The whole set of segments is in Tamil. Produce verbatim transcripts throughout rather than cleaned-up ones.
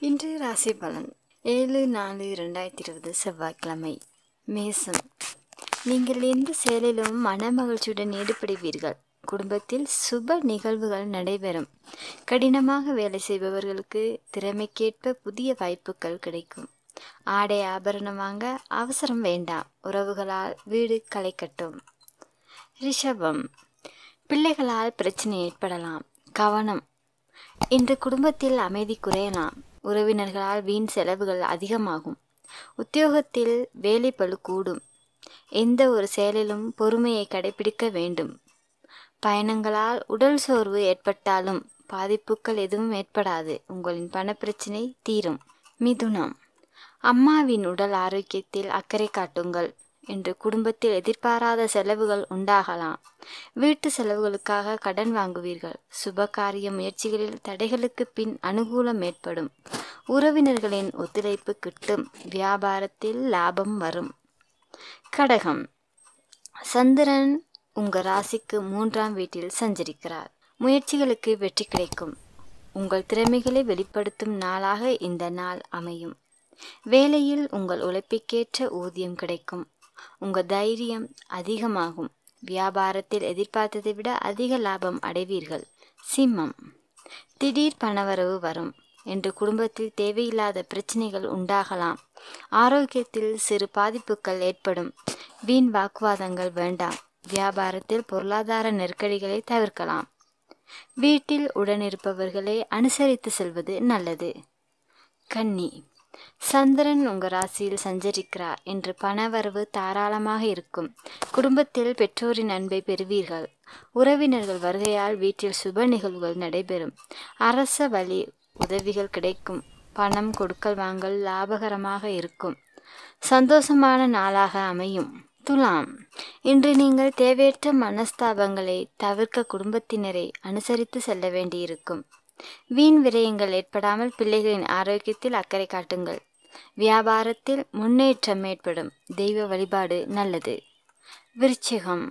இன்று ராசி பலன் ஏழு நாலு ரெண்டாயிரத்தி இருபது செவ்வாய்க்கிழமை. மேசம். நீங்கள் எந்த செயலிலும் மன மகிழ்ச்சியுடன் ஈடுபடுவீர்கள். குடும்பத்தில் சுப நிகழ்வுகள் நடைபெறும். கடினமாக வேலை செய்பவர்களுக்கு திறமைக்கேற்ப புதிய வாய்ப்புகள் கிடைக்கும். ஆடை ஆபரணம் வாங்க அவசரம் வேண்டாம். உறவுகளால் வீடு களைக்கட்டும். ரிஷபம். பிள்ளைகளால் பிரச்சனை ஏற்படலாம். கவனம். இன்று குடும்பத்தில் அமைதி குறையலாம். உறவினர்களால் வீண் செலவுகள் அதிகமாகும். உத்தியோகத்தில் வேலை பளு கூடும். எந்த ஒரு செயலிலும் பொறுமையை கடைபிடிக்க வேண்டும். பயணங்களால் உடல் சோர்வு ஏற்பட்டாலும் பாதிப்புகள் எதுவும் ஏற்படாது. உங்களின் பணப்பிரச்சனை தீரும். மிதுனம். அம்மாவின் உடல் ஆரோக்கியத்தில் அக்கறை காட்டுங்கள். இன்று குடும்பத்தில் எதிர்பாராத செலவுகள் உண்டாகலாம். வீட்டு செலவுகளுக்காக கடன் வாங்குவீர்கள். சுப காரிய முயற்சிகளில் தடைகளுக்கு பின் அனுகூலம் ஏற்படும். உறவினர்களின் ஒத்துழைப்பு கிட்டும். வியாபாரத்தில் லாபம் வரும். கடகம். சந்திரன் உங்கள் ராசிக்கு மூன்றாம் வீட்டில் சஞ்சரிக்கிறார். முயற்சிகளுக்கு வெற்றி கிடைக்கும். உங்கள் திறமைகளை வெளிப்படுத்தும் நாளாக இந்த நாள் அமையும். வேலையில் உங்கள் உழைப்புக்கேற்ற ஊதியம் கிடைக்கும். உங்கள் தைரியம் அதிகமாகும். வியாபாரத்தில் எதிர்பார்த்ததை விட அதிக லாபம் அடைவீர்கள். சிம்மம். திடீர் பணவரவு வரும். என்று குடும்பத்தில் தேவையில்லாத பிரச்சனைகள் உண்டாகலாம். ஆரோக்கியத்தில் சிறு பாதிப்புகள் ஏற்படும். வீண் வாக்குவாதங்கள் வேண்டாம். வியாபாரத்தில் பொருளாதார நெருக்கடிகளை தவிர்க்கலாம். வீட்டில் உடனிருப்பவர்களை அனுசரித்து செல்வது நல்லது. கன்னி. சந்திரன் உங்கள் ராசியில் சஞ்சரிக்கிறார். என்று பணவரவு தாராளமாக இருக்கும். குடும்பத்தில் பெற்றோரின் அன்பை பெறுவீர்கள். உறவினர்கள் வருகையால் வீட்டில் சுப நிகழ்வுகள் நடைபெறும். அரச வழி உதவிகள் கிடைக்கும். பணம் கொடுக்கல் வாங்கல் லாபகரமாக இருக்கும். சந்தோஷமான நாளாக அமையும். துலாம். இன்று நீங்கள் தேவையற்ற மனஸ்தாபங்களை தவிர்க்க குடும்பத்தினரை அனுசரித்து செல்ல வேண்டியிருக்கும். வீண் விரயங்கள் ஏற்படாமல் பிள்ளைகளின் ஆரோக்கியத்தில் அக்கறை காட்டுங்கள். வியாபாரத்தில் முன்னேற்றம் ஏற்படும். தெய்வ வழிபாடு நல்லது. விருச்சிகம்.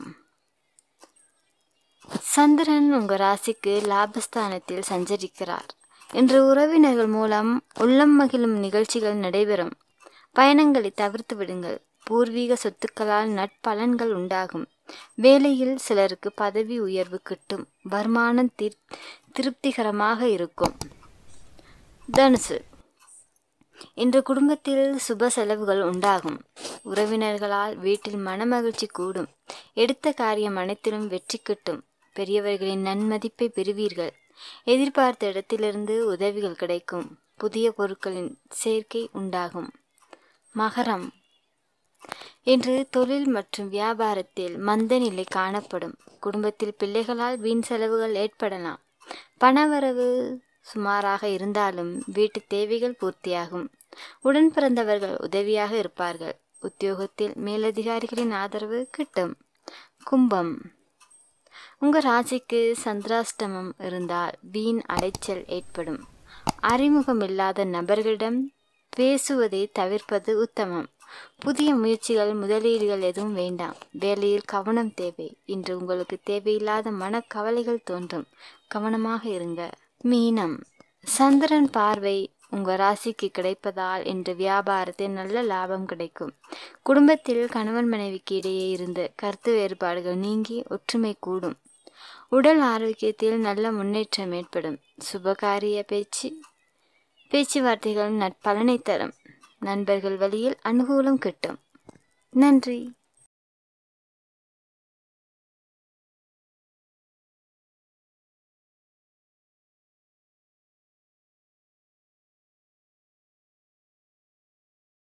சந்திரன் உங்கள் ராசிக்கு லாபஸ்தானத்தில் சஞ்சரிக்கிறார். இன்று உறவினர்கள் மூலம் உள்ளம் மகிழும் நிகழ்ச்சிகள் நடைபெறும். பயணங்களை தவிர்த்து விடுங்கள். பூர்வீக சொத்துக்களால் நற்பலன்கள் உண்டாகும். வேலையில் சிலருக்கு பதவி உயர்வு கிட்டும். வருமானம் திரு திருப்திகரமாக இருக்கும். தனுசு. இன்று குடும்பத்தில் சுப செலவுகள் உண்டாகும். உறவினர்களால் வீட்டில் மனமகிழ்ச்சி கூடும். எடுத்த காரியம் அனைத்திலும் வெற்றி கிட்டும். பெரியவர்களின் நன்மதிப்பை பெறுவீர்கள். எதிர்பார்த்த இடத்திலிருந்து உதவிகள் கிடைக்கும். புதிய பொருட்களின் சேர்க்கை உண்டாகும். மகரம். இன்று தொழில் மற்றும் வியாபாரத்தில் மந்த நிலை காணப்படும். குடும்பத்தில் பிள்ளைகளால் வீண் செலவுகள் ஏற்படலாம். பணவரவு சுமாராக இருந்தாலும் வீட்டு தேவைகள் பூர்த்தியாகும். உடன் பிறந்தவர்கள் உதவியாக இருப்பார்கள். உத்தியோகத்தில் மேலதிகாரிகளின் ஆதரவு கிட்டும். கும்பம். உங்கள் ராசிக்கு சந்திராஷ்டமம் இருந்தால் வீண் அலைச்சல் ஏற்படும். அறிமுகமில்லாத நபர்களிடம் பேசுவதை தவிர்ப்பது உத்தமம். புதிய முயற்சிகள் முதலீடுகள் எதுவும் வேண்டாம். வேலையில் கவனம் தேவை. இன்று உங்களுக்கு தேவையில்லாத மனக்கவலைகள் தோன்றும். கவனமாக இருங்க. மீனம். சந்திரன் பார்வை உங்கள் ராசிக்கு கிடைப்பதால் இன்று வியாபாரத்தில் நல்ல லாபம் கிடைக்கும். குடும்பத்தில் கணவன் மனைவிக்கு இடையே இருந்த கருத்து வேறுபாடுகள் நீங்கி ஒற்றுமை கூடும். உடல் ஆரோக்கியத்தில் நல்ல முன்னேற்றம் ஏற்படும். சுபகாரிய பேச்சு பேச்சுவார்த்தைகள் நற்பலனை தரும். நண்பர்கள் வழியில் அனுகூலம் கிட்டும். நன்றி.